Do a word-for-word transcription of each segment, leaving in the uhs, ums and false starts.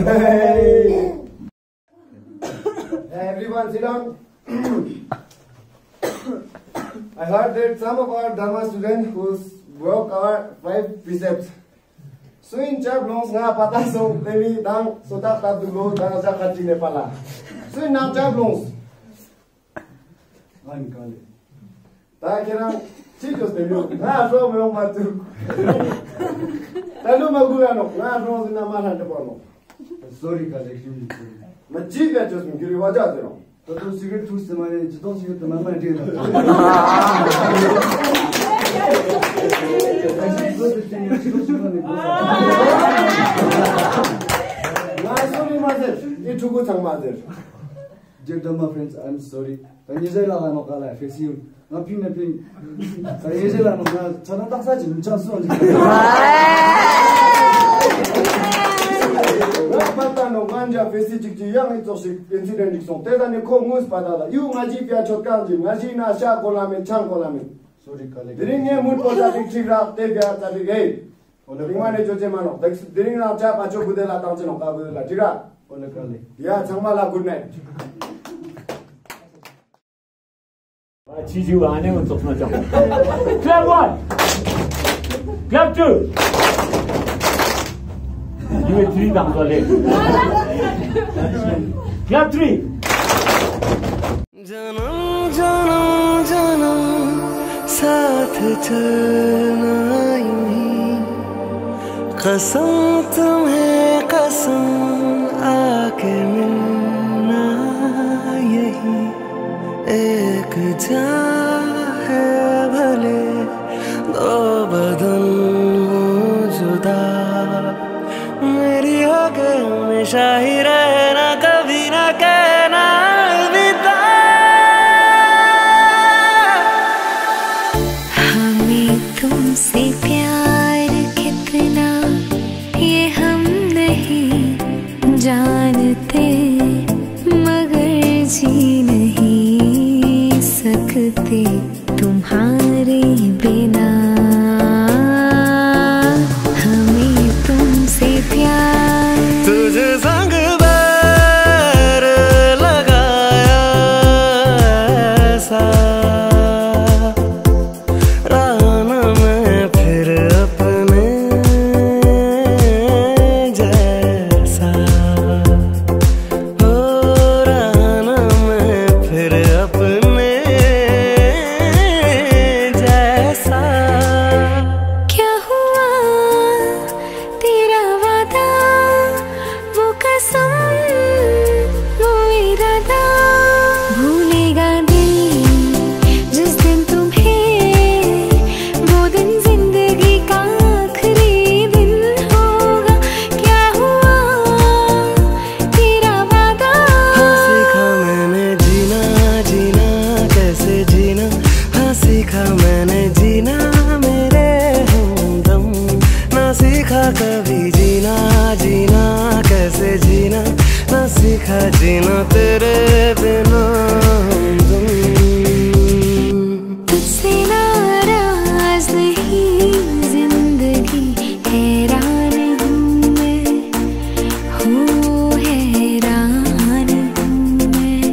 Hey, everyone sit down. I heard that some of our Dhamma students whose work are five precepts. So in chap longs nga pata so maybe dang so that that do go dang sa kaching nepala. So in nam chap longs. I'm calling. Ta kira chicos de yo. Na so me on matu. Talo magulano. Na so na mala de bono. Sorry collection. Ma chiga just me kiri waja de no. तो तो cigarette ठूस मारे जितो cigarette तो मामा ने ना sorry mother it took good mother dear Dhamma friends I'm sorry I usually la no kala face you na pin na pin I usually la no na chana tak sa jin chas so Patano ganja festi chikchi yang itu sih insiden diksong. Teta ni kongus padala. You ngaji pia chotkanji ngaji na sha kolamin chang kolamin. Sorry kali. Dirinya mut posa dikchi rak te pia tadi gay. Ringmane joje mano. Diring na cha pacho budela tang chino ka budela. Jira. Oleh kali. Ya changmala good night. Chiju ane untuk macam. Clap one. Clap two. You were three times already. Clap three. Janam janam janam saath chalna यूं कसम तुम्हें कसम आके मिलना यही एक जान है भले दो बदन जुदा मेरी होके हमेशा ही रहना कभी ना कहना अलविदा हमें तुमसे प्यार कितना ये हम नहीं जानते मगर जी नहीं सकते तुम्हारे बिना तुझे संग बैर लगाया ऐसा रहना मैं फिर अपने जैसा हो रहना मैं फिर अपने जैसा क्या हुआ तेरा वादा कसम वो इरादा भूलेगा दिल जिस दिन तुम्हें वो दिन जिंदगी का आखिरी दिन होगा क्या हुआ तेरा वादा हाँ सीखा मैंने जीना जीना कैसे जीना हाँ सीखा मैंने जीना मेरे हमदम ना सीखा कभी जीना जीना कैसे जीना ना सीखा जीना तेरे बिना तुझसे नाराज नहीं जिंदगी हैरान हूँ मैं हो हैरान हूँ मैं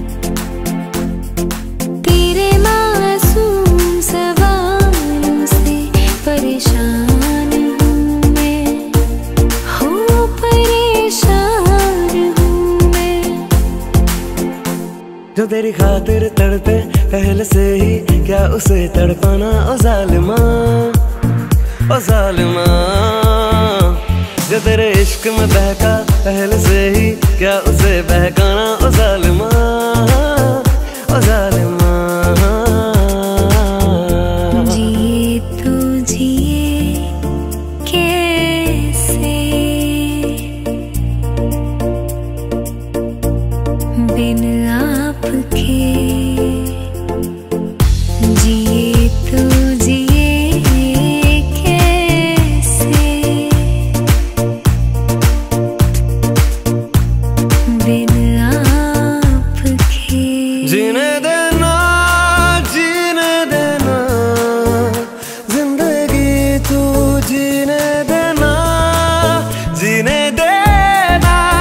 तेरे मासूम सवालों से परेशान जो तेरी खातिर तड़पे पहले से ही क्या उसे तड़पाना ओ जालिमा ओ जालिमा जो तेरे इश्क में बहका पहले से ही क्या उसे बहकाना ओ जालिमा ओ जालिमा जिए तो जिए कैसे बिन आपके जिए तो जिए कैसे बिन आपके जीने देना जीने देना जिंदगी तू जीने देना जीने देना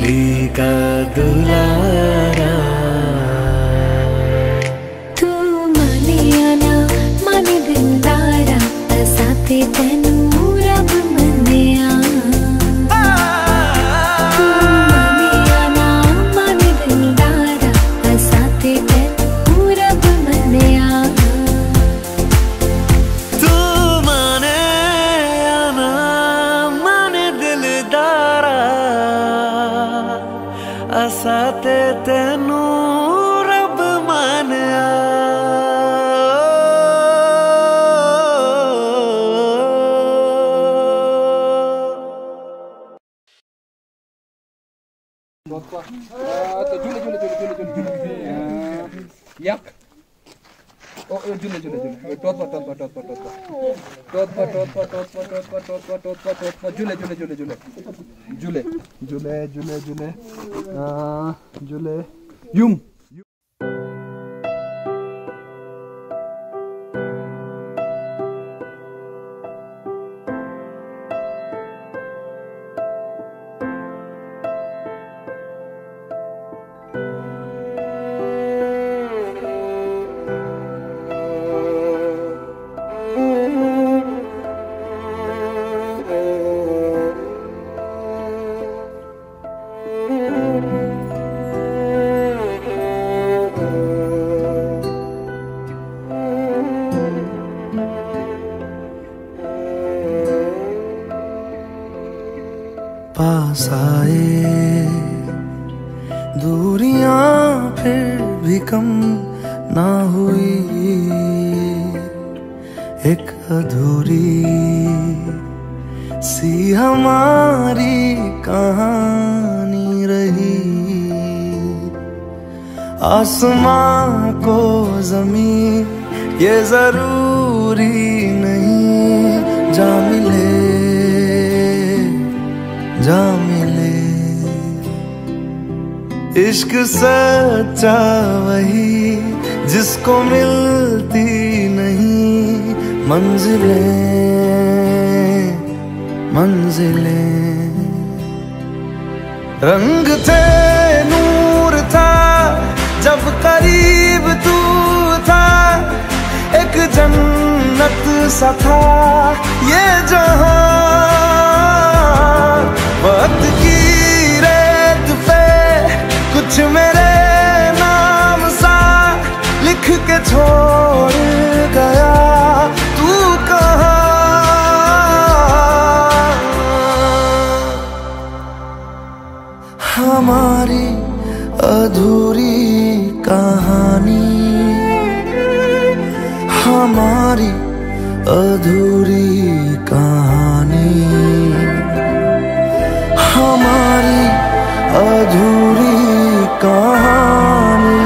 कली का दुलारा। तू माने या ना माने दिलदारा, साथे तेनू रब मन्निया। तू माने या ना माने दिलदारा, साथे तेनू रब मन्निया। तू माने या ना माने दिलदारा, असाते तेनू रब मानिया। तो झूले झूले झूले झूले झूले यक ओ झूले झूले झूले टोट पर टोट पर टोट पर टोट पर टोट पर टोट पर टोट पर टोट पर टोट पर टोट पर झूले झूले झूले झूले झूले झूले झूले झूले झूले यूं पास आए दूरियां फिर भी कम ना हुई, एक अधूरी सी हमारी कहानी रही। आसमां को ज़मीन ये जरूरी नहीं, जा मिले जा मिले। इश्क सच्चा वही जिसको मिलती नहीं मंजिलें मंजिलें। रंग थे नूर था जब करीब तू था, एक जन्नत सा था ये जहां। वक्त की रेत पे कुछ मेरे नाम सा लिख के छोड़ गया, तू कहाँ? हमारी अधूरी कहानी, हमारी अधूरी कहानी, हमारी अधूरी कहानी,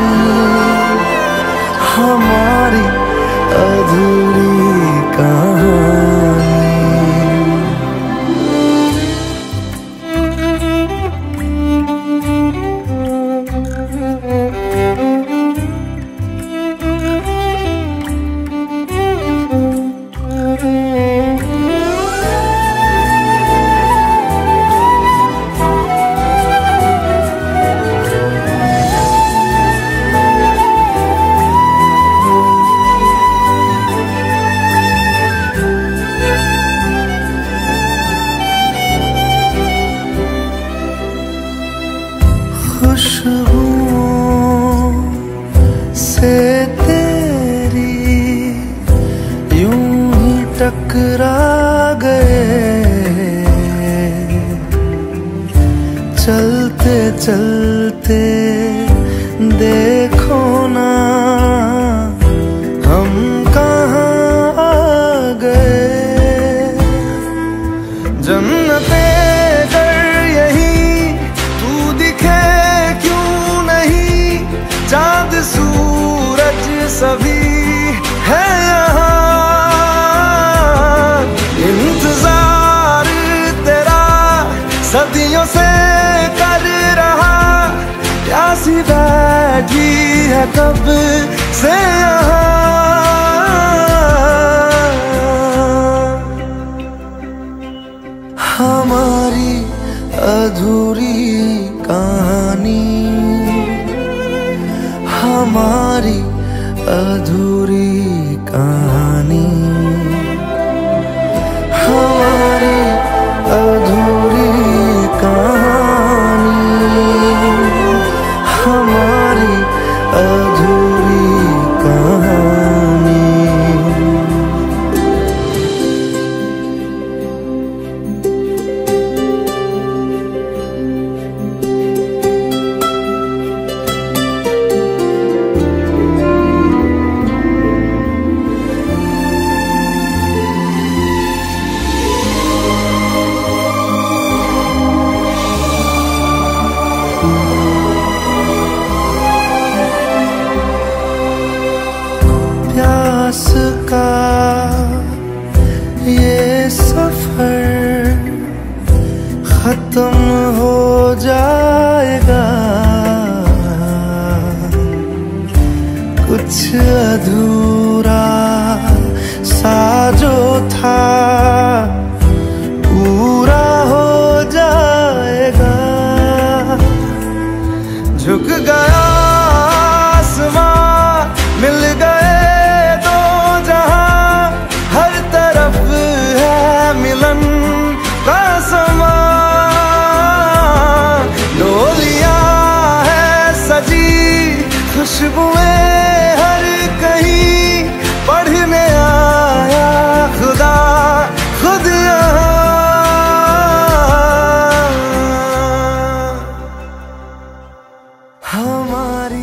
हमारी अधूरी कहानी। खुशबुओं से तेरी यूं ही टकरा गए, चलते चलते देखो ना हम कहाँ आ गए। जन्नते चाँद सूरज सभी है यहाँ, इंतजार तेरा सदियों से कर रहा, प्यासी बैठी है कब से यहाँ। हमारी अधूरी कुछ अधूरा सा जो था पूरा हो जाएगा। झुक गया आसमां, मिल गए दो जहां, हर तरफ है मिलन का समा। डोलियां है सजी, खुशबुएं हर कहीं, पढ़ने आया खुदा खुद यहाँ। हमारी